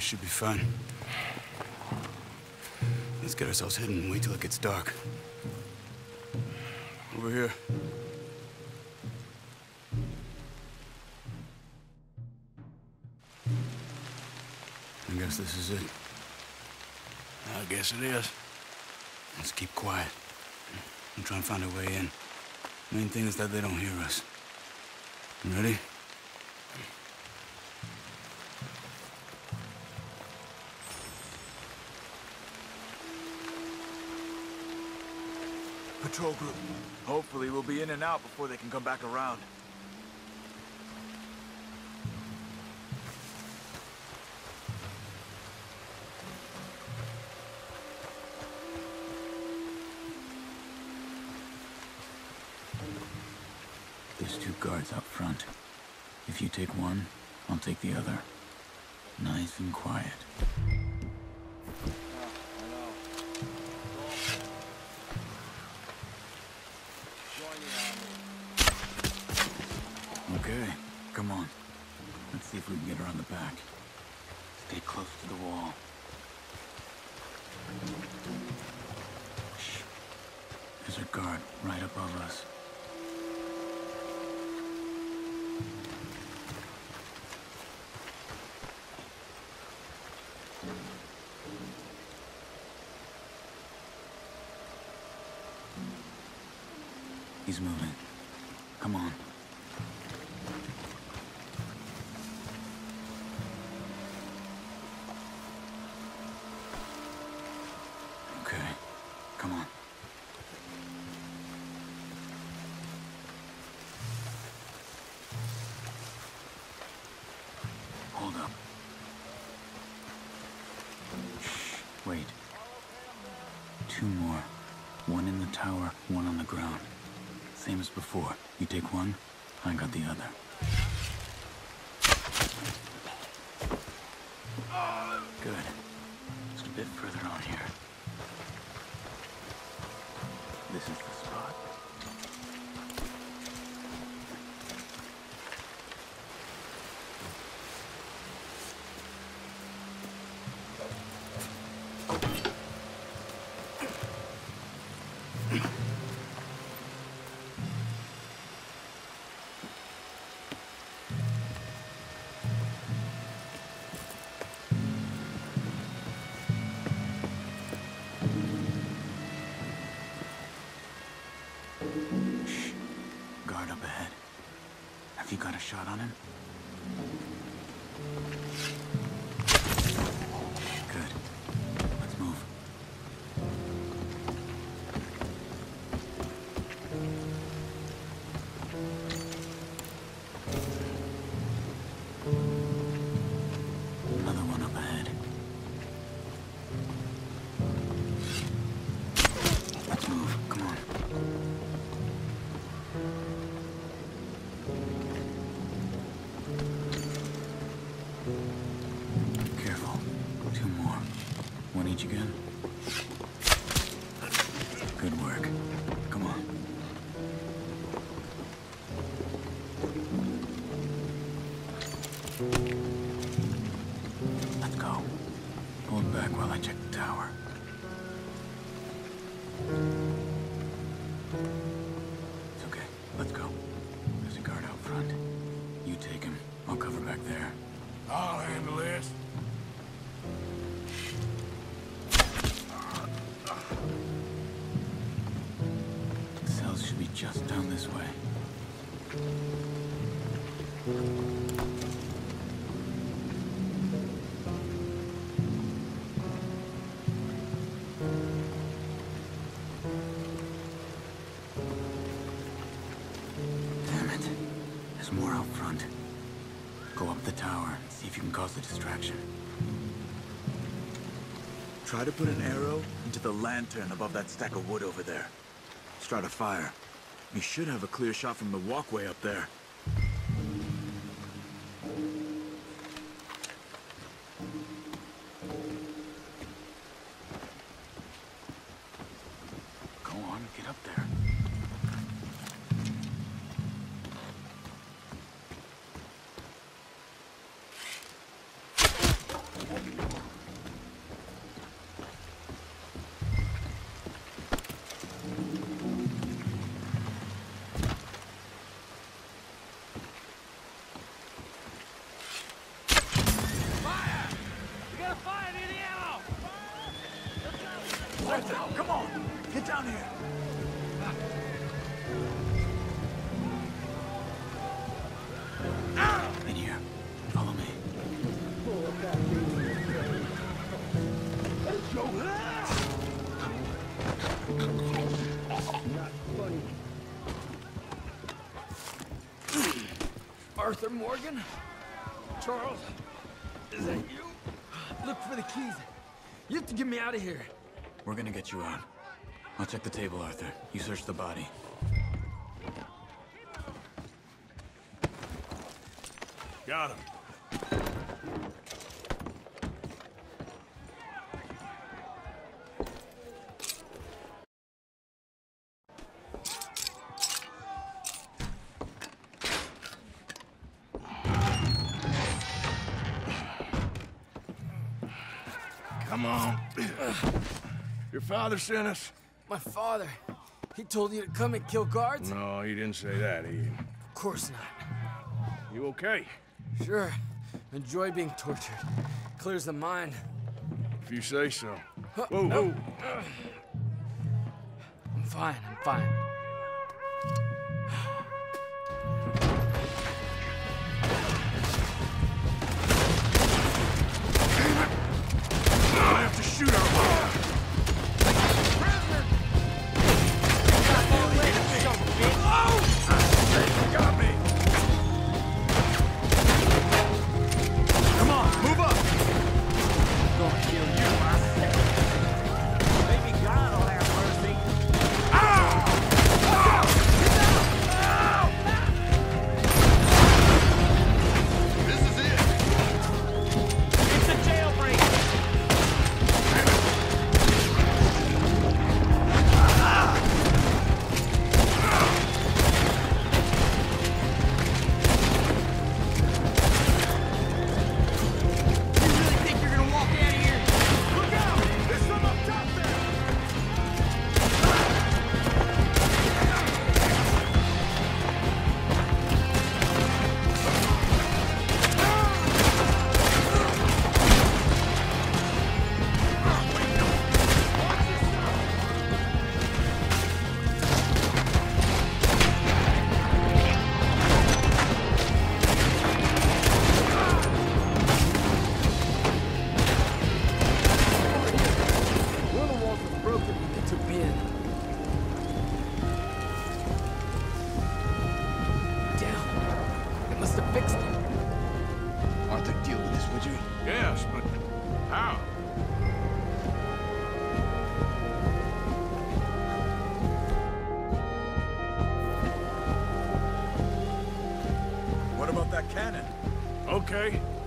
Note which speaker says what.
Speaker 1: should be fun. Let's get ourselves hidden and wait till it gets dark. Over here. I guess this is it.
Speaker 2: I guess it is.
Speaker 1: Let's keep quiet and try and find a way in. Main thing is that they don't hear us. You ready?
Speaker 2: Patrol group. Hopefully we'll be in and out before they can come back around.
Speaker 3: There's 2 guards up front. If you take one, I'll take the other. Nice and quiet. Okay, come on. Let's see if we can get around the back. Stay close to the wall. Shh. There's a guard right above us. He's moving. Come on. Okay. Come on. Hold up. Shh. Wait. 2 more. One in the tower, one on the ground. Same as before. You take one, I got the other. Good. Just a bit further on here. This is the spot. Shh. Guard up ahead. Have you got a shot on him? Good. Let's move. Another one up ahead. Let's move. Come on. Careful. 2 more. One each again. Good work. Come on. Let's go. Hold back while I check the tower. It's okay. Let's go. There's a guard out front. You take him. I'll cover back there.
Speaker 2: I'll handle this.
Speaker 3: The cells should be just down this way. Damn it. There's more out front. Go up the tower and see if you can cause a distraction.
Speaker 2: Try to put an arrow into the lantern above that stack of wood over there. Start a fire. You should have a clear shot from the walkway up there.
Speaker 3: Go on, get up there.
Speaker 2: Arthur, come on! Get down here!
Speaker 3: In here. Follow me.
Speaker 4: Arthur Morgan? Charles? Is that you? Look for the keys. You have to get me out of here.
Speaker 3: We're gonna get you out. I'll check the table, Arthur. You search the body.
Speaker 5: Got him. Come on. Your father sent us?
Speaker 4: My father. He told you to come and kill guards?
Speaker 5: No, he didn't say that,
Speaker 4: Of course not.
Speaker 5: You okay?
Speaker 4: Sure. Enjoy being tortured. Clears the mind.
Speaker 5: If you say so. Whoa, whoa.
Speaker 4: I'm fine, I'm fine.
Speaker 5: I have to shoot our got me!
Speaker 2: Come on, move up!
Speaker 6: Gonna kill you, maybe God will have mercy.
Speaker 5: This is it!
Speaker 6: It's a jailbreak. You really think you're gonna walk out of here?
Speaker 5: Look out! There's some up top there!
Speaker 4: One of the walls was broken when they took me in. Damn. They must have fixed it.
Speaker 2: Arthur, deal with this, would you?
Speaker 5: Yes, but how?
Speaker 2: What about that cannon?
Speaker 5: Okay,